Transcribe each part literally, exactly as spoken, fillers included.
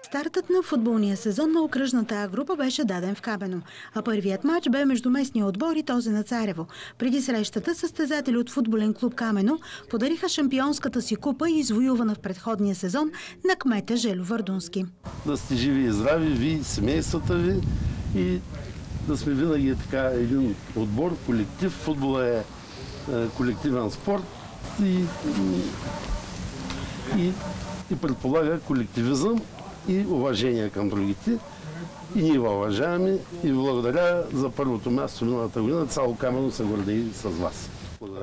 Стартът на футболния сезон на окръжната А група беше даден в Камено, а първият матч бе между местния отбор и този на Царево. Преди срещата състезатели от футболен клуб Камено подариха шампионската си купа, извоювана в предходния сезон, на кмета Желю Вардунски. Да сте живи и здрави, ви, семействата ви, и да сме винаги така един отбор, колектив. Футбол е, е колективен спорт и, и, и предполага колективизъм и уважение към другите. И ние уважаваме и благодаря за първото място миналата година. Цяло Камено се гордеи с вас. Благодаря.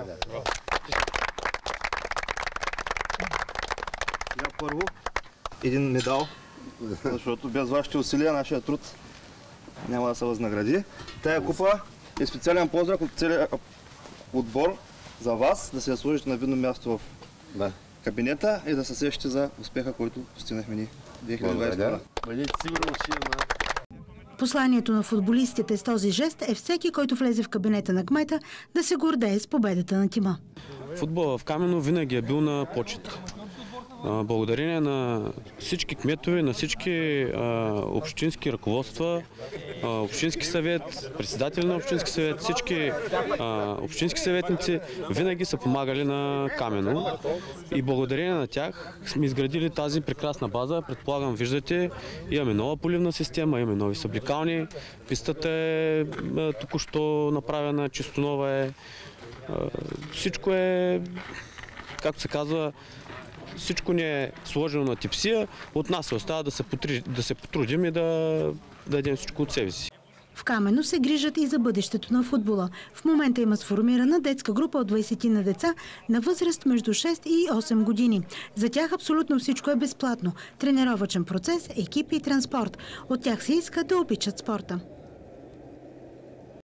Сега първо един медал, защото без вашите усилия нашия труд няма да се възнагради. Тая купа е специален поздрав от целия отбор за вас, да се я сложите на видно място в да. кабинета и да се сещате за успеха, който постигнахме ни две хиляди и двадесета. Бъдете сигурно, че на... Посланието на футболистите с този жест е всеки, който влезе в кабинета на кмета, да се гордее с победата на тима. Футболът в Камено винаги е бил на почет. Благодарение на всички кметове, на всички а, общински ръководства, а, общински съвет, председатели на общински съвет, всички а, общински съветници винаги са помагали на Камено. И благодарение на тях сме изградили тази прекрасна база. Предполагам, виждате, имаме нова поливна система, имаме нови събликални. Пистата е току-що направена, чисто нова е. А, всичко е, както се казва, всичко ни е сложено на типсия. От нас се остава да се, потри, да се потрудим и да, да дадем всичко от себе си. В Камено се грижат и за бъдещето на футбола. В момента има сформирана детска група от двадесет на деца на възраст между шест и осем години. За тях абсолютно всичко е безплатно. Тренировъчен процес, екипи и транспорт. От тях се иска да обичат спорта.